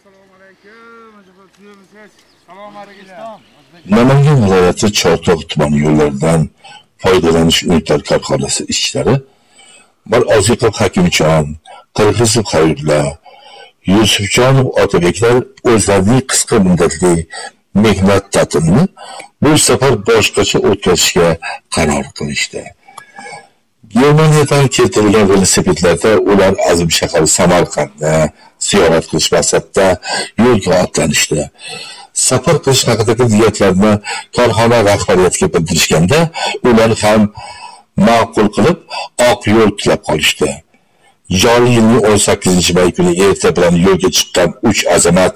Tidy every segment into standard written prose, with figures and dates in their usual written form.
Namangan viloyati Chortoq tumani yo'llaridan foydalanish unitar korxonasi ishchilari Oziqov Hakimjon, Qirg'izov Xayrullo, Yusufjonov Otabeklar o'zlarining qisqa muddatli mehnat ta'tilini bu safar boshqacha o'tkazishga qaror qilishdi. Germaniyadan keltirilgan velosipedlarda ular azim shahar Samarqandni ziyorat qilish maqsadida yo'lga otlanishdi. Safar qilish haqidagi niyatlarini korxona rahbariyatiga bildirishganda, ular ham ma'qul qilib, oq yo'l tilab qolishdi. Joriy yilning 18-may kuni erta bilan yo'lga chiqqan 3 azamat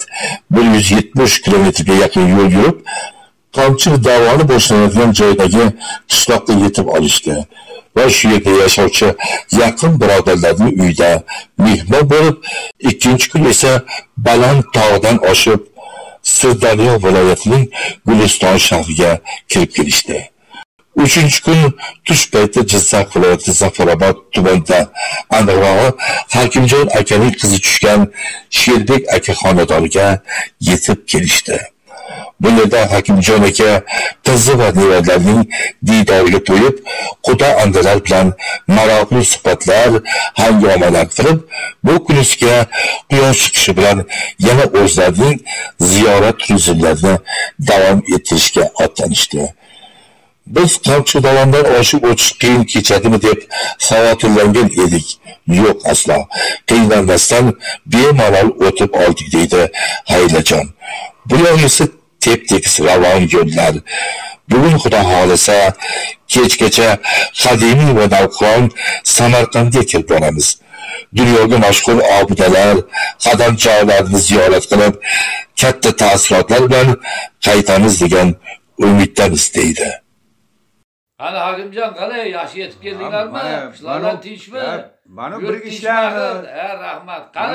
170 kilometrga yaqin yo'l yurib, Tomchi dovoni boshlanadigan joydagi qishloqqa yetib olishdi va shu yerda yashovchi yaqin birodarlarning uyida mehmon bo'lib, ikkinchi kun esa baland tog'dan oshib Sirdaryo viloyatining Guliston shahriga kirib kelishdi. 3-kun tush payti Jizzax viloyati Zafarobod tumanida, aniqrog'i Hakimjon akaning qizi tushgan Sherbek aka xonadoniga yetib kelishdi. Bu yerda Hakimjon aka qizi va nevaralarining diydoriga to'yib, xudo andalar bilan maroqli suhbatlar, hangomalar qilib, bu kunisiga quyosh chiqishi bilan yana o'zlarining ziyorat turizmlarini davom ettirishga otlanishdi. Biz Tomchi dovondan oshib o'tish qiyin kechadimi deb xavotirlangan edik. Yo'q, aslo. Qiynalmasdan bemalol o'tib oldik, deydi Haylajon. Bu esa tep-tekis ravon yo'llar. Bugun xudo xolasa kechgacha qadimiy va navqiron Samarqandga kirib boramiz. Dunyoga mashhur obidalar, qadamjolarni ziyorat qilib, katta taassurotlar bilan qaytamiz degan umiddamiz, deydi. Qani Hakimjon, qalay, yaxshi yetib keldinglarmi? Ishlardan tinchmi? Mana bir ishlarni. Rahmat. Qani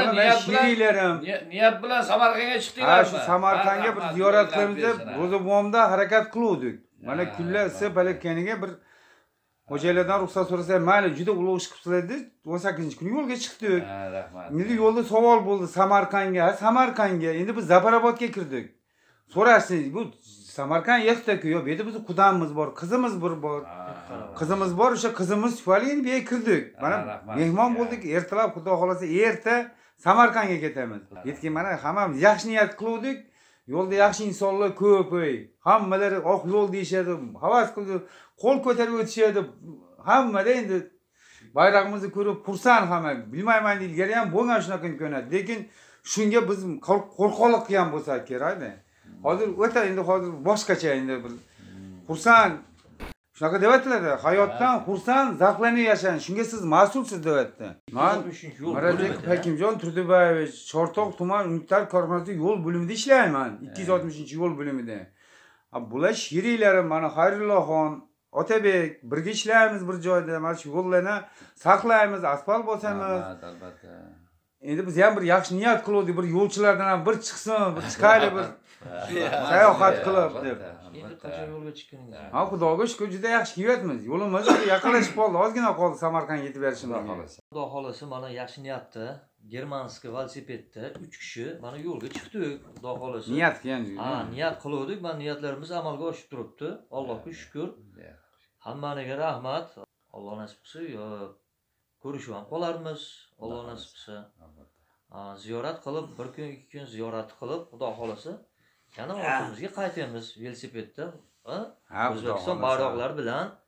niyat bilan Samarqandga chiqdinglarmi? Shu Samarqandga bir ziyorat qilamiz deb Ro'zabomda harakat qiluvdik. Mana kunlar palatganiga bir xo'jaylardan ruxsat so'rasa, mayli, juda ulug' ish qilibsizlar deb 18-kuni yo'lga chiqdik. Rahmat. Endi yo'lda savol bo'ldi Samarqandga. Endi biz Zafarobodga kirdik. So'rashdi, bu Samarqand yerda-ku, yo'q, bu yerda bizning qudamiz bor, qizimiz bor. Qizimiz bor, o'sha qizimiz tufayli endi bu yerga kirdik. Mana mehmon bo'ldik, ertalab xudo xolasa erta Samarqandga ketamiz. Yetgan mana hammamiz yaxshi niyat qildik. Yo'lda yaxshi insonlar ko'p, hammalar oq yo'l deyishadi, havas qildi, qo'l ko'tarib o'tishadi. Hammada endi bayrog'imizni ko'rib xursand hamma. Bilmayman, ilgari ham bo'lgan shunaqa imkoniyat. Lekin shunga biz qo'rqoqlik qilgan bo'lsak kerak-da. Hozir o'ta endi boshqacha endi bir xursand shunaqa deyaptilar-da, hayotdan xursand, zavqlanib yashang, shunga siz mas'ulsiz deyapti. Men Mirazek Hakimjon Turdibayevich Chortoq tuman unitar korxonasida yo'l bo'limida ishlayman, 260-yo'l bo'limida. Bular sheriklarim, mana Xayrulloxon, Otabek birga ishlaymiz bir joyda, mana shu yo'llarni saqlaymiz, asfalt bosamiz. Albatta. Endi biz ham bir yaxshi niyat qildik, bir yo'lchilardan ham bir chiqsin, bir chiqaylik bir sayohat qilib deb. Endi qachon yo'lga chiqdingiz? Ha, Xudoga shukr, juda yaxshi kelyapmiz. Yo'limiz yaqinlashib qoldi, ozgina qoldi Samarqandga yetib berishimiz xolos. Xudo xolasa mana yaxshi niyatda, germanskiy velosipedda 3 kishi mana yo'lga chiqdik, Xudo xolasa. Niyat qilgan. Niyat qildik, mana niyatlarimiz amalga oshib turibdi. Allohga shukr. Hammaniga rahmat. Alloh nasib qilsa, ko'rishib ham qolarmiz. Alloh nasib qilsa. Ziyorat qilib, bir kun, 2 kun ziyorat qilib, Xudo xolasa yana ortimizga qaytamiz velosipedda. O'zbekiston bayroqlari bilan